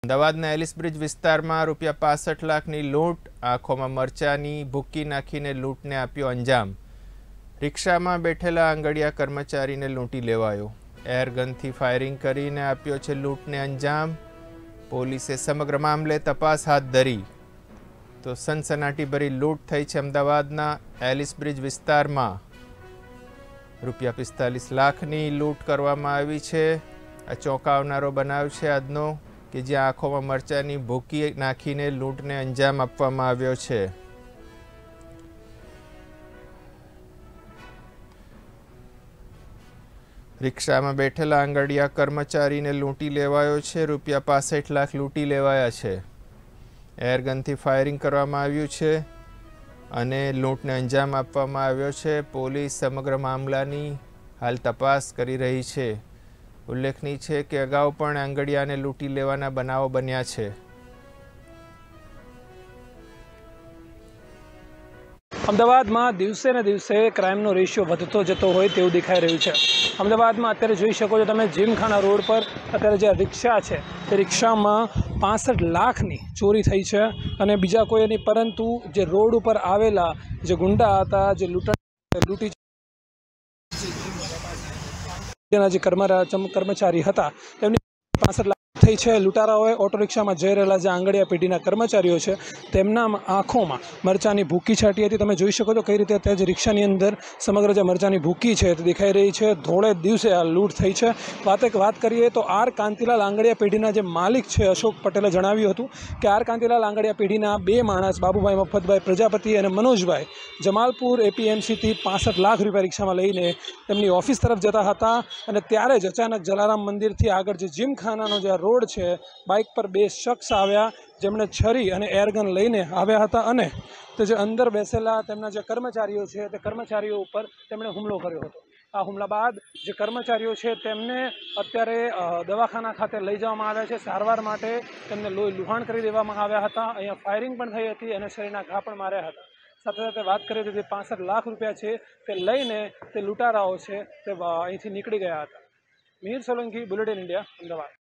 અમદાવાદના Alice bridge વિસ્તારમાં ₹65 લાખની લૂંટ, આંખોમાં મરચાની ભૂકી નાખીને લૂંટને આપ્યો અંજામ। રિક્ષામાં બેઠેલા આંગડિયા કર્મચારીને લૂંટી લેવાયો। એરગનથી ફાયરિંગ કરીને આપ્યો છે લૂંટને અંજામ। પોલીસે સમગ્ર મામલે તપાસ હાથ ધરી। તો સનસનાટીભરી લૂંટ થઈ છે અમદાવાદના એલિસ બ્રિજ વિસ્તારમાં। ₹45 લાખની લૂંટ કરવામાં આવી છે। આ ચોંકાવનારો બનાવ છે આજનો કે જ્યાં આંખોમાં મરચાની ભૂકી નાખીને લૂંટને અંજામ આપવામાં આવ્યો છે। રિક્ષામાં બેઠેલા આંગડિયા કર્મચારીને લૂંટી લેવાયો છે। ₹65 લાખ લૂંટી લેવાયા છે। એરગનથી ફાયરિંગ કરવામાં આવ્યું છે અને લૂંટને અંજામ આપવામાં આવ્યો છે। પોલીસ સમગ્ર મામલાની હાલ તપાસ કરી રહી છે। ઉલ્લેખનીય છે કે અગાઉ પણ આંગડિયાને લૂંટી લેવાના બનાવો બન્યા છે। અમદાવાદમાં દિવસે ને દિવસે ક્રાઇમનો રેશિયો વધતો જતો હોય તેવું દેખાઈ રહ્યું છે। અમદાવાદમાં અત્યારે જોઈ શકો છો તમે જીમખાના રોડ પર અત્યારે જે રિક્ષા છે તે રિક્ષામાં 65 લાખની ચોરી થઈ છે અને બીજા કોઈ નહીં પરંતુ જે રોડ ઉપર આવેલા જે ગુંડા હતા, જે લૂંટી જે કર્મચારી હતા તેમની 65 લાખ થઈ છે। લૂંટારાઓએ ઓટો રિક્ષામાં જઈ રહેલા જે આંગડિયા પેઢીના કર્મચારીઓ છે તેમના આંખોમાં મરચાની ભૂકી છાંટી હતી। તમે જોઈ શકો છો કઈ રીતે અત્યારે જે રિક્ષાની અંદર સમગ્ર જે મરચાની ભૂકી છે તે દેખાઈ રહી છે। ધોળે દિવસે આ લૂંટ થઈ છે। વાત કરીએ તો આર કાંતિલાલ આંગડિયા પેઢીના જે માલિક છે અશોક પટેલે જણાવ્યું હતું કે આર કાંતિલાલ આંગડિયા પેઢીના 2 માણસ બાબુભાઈ મફતભાઈ પ્રજાપતિ અને મનોજભાઈ જમાલપુર એપીએમસીથી 65 લાખ રૂપિયા રિક્ષામાં લઈને તેમની ઓફિસ તરફ જતા હતા અને ત્યારે જ અચાનક જલારામ મંદિરથી આગળ જે જીમખાનાનો જે રોડ છે બાઇક પર 2 શખ્સ આવ્યા જેમણે છરી અને એરગન લઈને આવ્યા હતા અને તે જે અંદર બેસેલા તેમના જે કર્મચારીઓ છે તે કર્મચારીઓ ઉપર તેમણે હુમલો કર્યો હતો। આ હુમલા બાદ જે કર્મચારીઓ છે તેમને અત્યારે દવાખાના ખાતે લઈ જવામાં આવ્યા છે સારવાર માટે। તેમને લોહી લુહાણ કરી દેવામાં આવ્યા હતા। અહીંયા ફાયરિંગ પણ થઈ હતી અને શરીરના ઘા પણ માર્યા હતા। સાથે સાથે વાત કરીએ તો જે 65 લાખ રૂપિયા છે તે લઈને તે લૂંટારાઓ છે તે અહીંથી નીકળી ગયા હતા। Mihir Solanki, bulletin India, Ahmedabad.